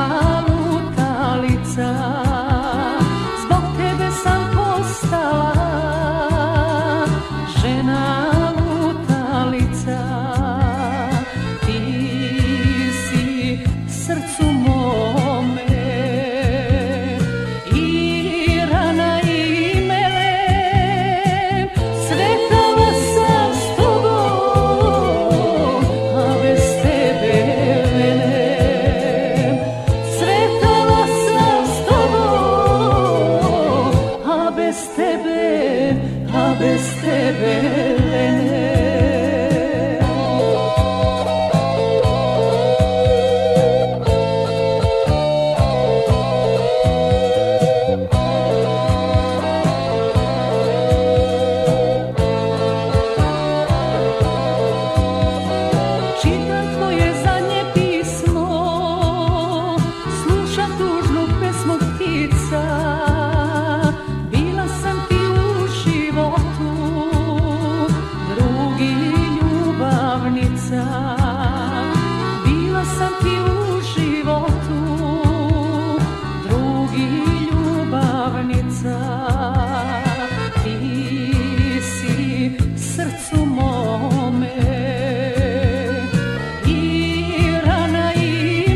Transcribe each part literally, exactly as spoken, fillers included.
lutalica, zbog tebe sam postala žena lutalica. Ti si srcu mome i rana i melem, sretala sam s tobom, a bez tebe venem. Sretala sam s tobom, a bez tebe, a bez tebe venem. Čitam tvoje zadnje pismo, slušam tužnu pesmu ptica. Bila sam ti u životu, drugi ljubavnica. Bila sam ti u životu, drugi ljubavnica. Ti si srcu mome i rana i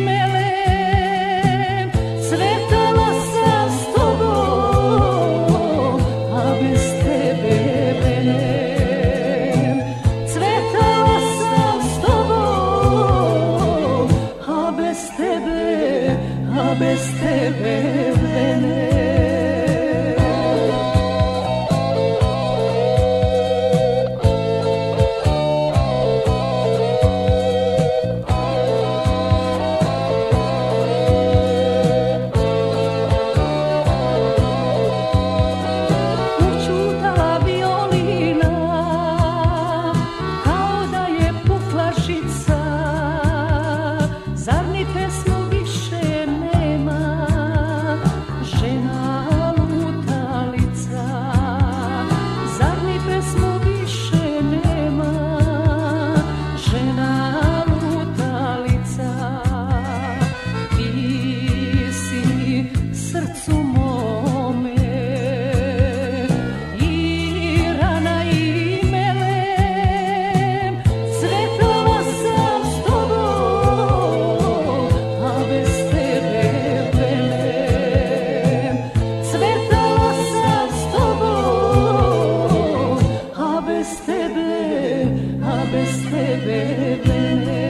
melem, sretala sam s tobom, a bez tebe venem. Cvetala sam s tobom, a bez tebe, a bez tebe venem. Učutala violina, kao da je pukla žica. Zar ni pesmu više nema, žena lutalica? Zar ni pesmu više nema, žena lutalica? Ti si srcu mome i rana i melem, sretala sam s tobom, a bez tebe venem. Cvetala sam s tobom, a bez tebe, a bez tebe venem.